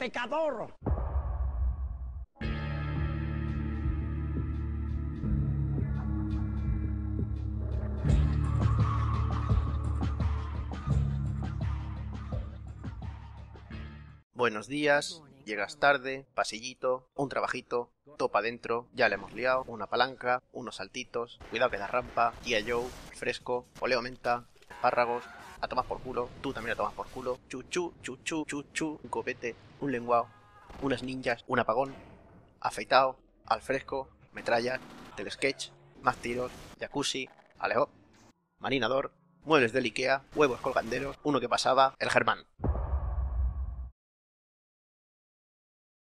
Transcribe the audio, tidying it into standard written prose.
pecador! Buenos días, llegas tarde, pasillito, un trabajito, topa adentro, ya le hemos liado, una palanca, unos saltitos, cuidado que da rampa, tía Joe, fresco, oleo menta, espárragos, a tomar por culo, tú también a tomar por culo, chuchu, chuchu, chuchu, un copete, un lenguao, unas ninjas, un apagón, afeitado, al fresco, metralla, telesketch, más tiros, jacuzzi, aleo, marinador, muebles del Ikea, huevos colganderos, uno que pasaba, el Germán.